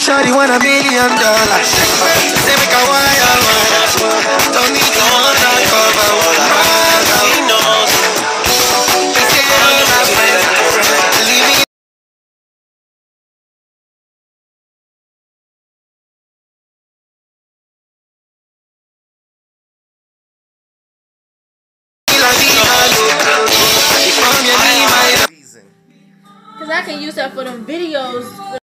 Shawty want $1 million. Say make a wire. Don't need no undercover. He knows. He say all of my friends leave me. Cause I can use that for them videos.